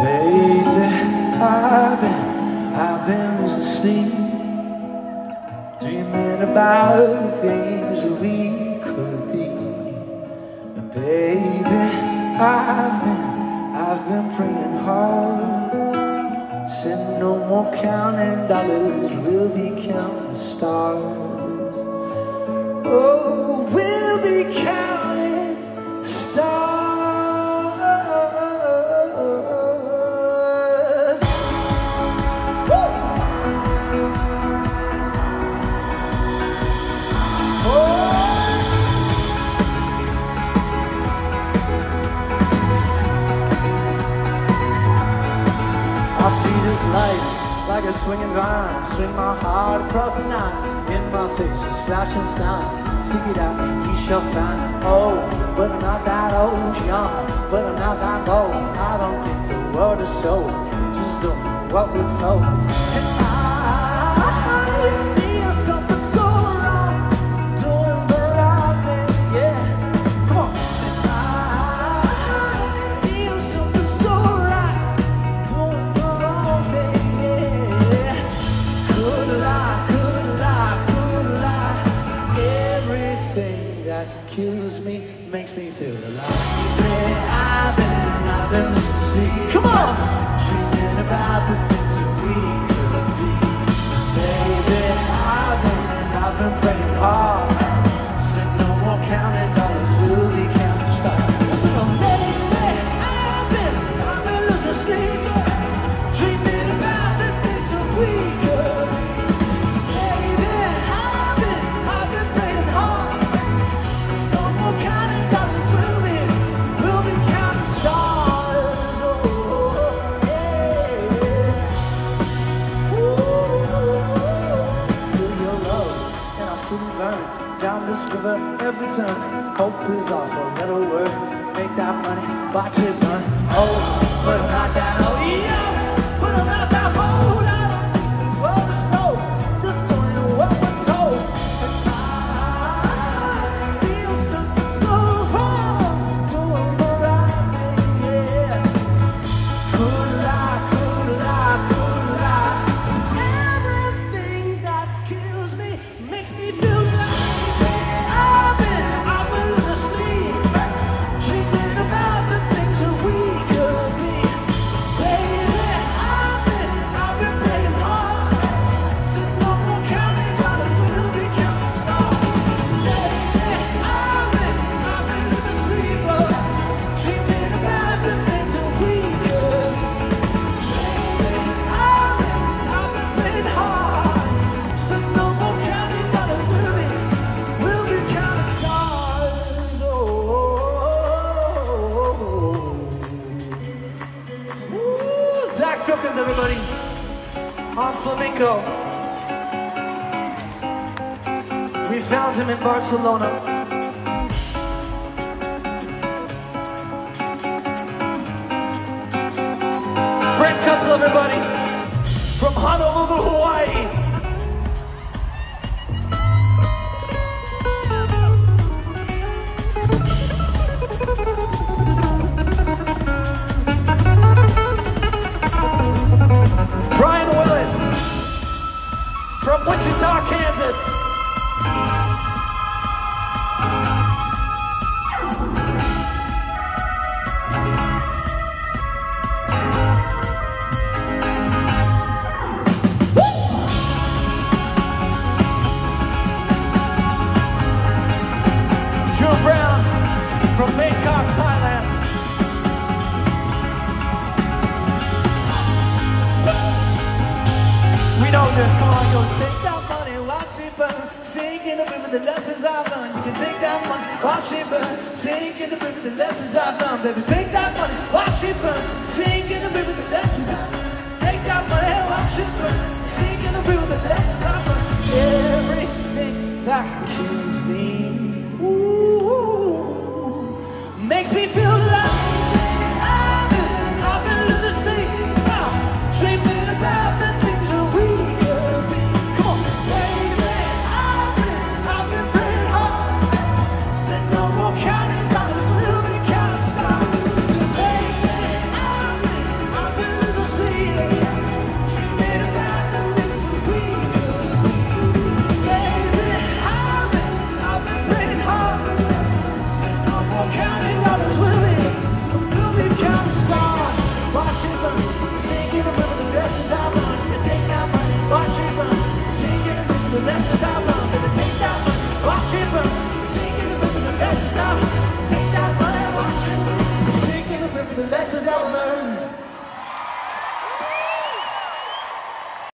Lately, I've been losing sleep, dreaming about the things that we could be. And baby, I've been praying hard, said no more counting dollars, we'll be counting stars. Oh, we'll be counting stars. I see this life like a swinging vine, swing my heart across the line. In my face is flashing signs, seek it out and ye shall find. Oh, but I'm not that old, young, but I'm not that bold. I don't think the world is sold, just doing what we're told. And I feel something so wrong, doing the right thing, yeah. Come on. And I feel something so right, doing the wrong thing, yeah. Good lie, good lie, good lie. Everything that kills me makes me feel alive. I've been losing sleep. Come on! Dreaming about the things that we could be. Baby, I've been praying hard. Said no more counting dollars, we'll be counting stars. So baby, I've been losing sleep, dreaming about the things that we could be. Baby, I've been praying hard. Said no more counting dollars, we'll be counting stars. Oh, yeah. Feel your love, and I feel it burn down this river every turn. Hope is our four-letter word. Make that money, watch it burn. Oh, but I'm not that old. Yeah, but I'm not that old. I don't think the world is sold, just doing what we're told. And I feel something so wrong, doing the right thing, yeah. Could lie, could lie, could lie. Everything that kills me makes me feel alive. I've been losing sleep, dreaming about the things that we could be. Baby, I've been praying hard. Said no more counting dollars, we'll be counting stars. Baby, I've been losing sleep, dreaming about the things that we could be. Baby, I've been praying hard. Said no more counting dollars, we'll be counting stars. Ooh, Zach Cookins, everybody, on flamenco. We found him in Barcelona. Brent Cutzel, everybody, from Honolulu, Hawaii. Brian Willett, from Wichita, Kansas. Drew Brown, from Bangkok, Thailand. We know this, come on, go sink that money, watch it burn. Sink in the river, the lessons I've learned. You can sink that money, watch it burn. Sink in the river, the lessons I've learned. Baby, sink that money.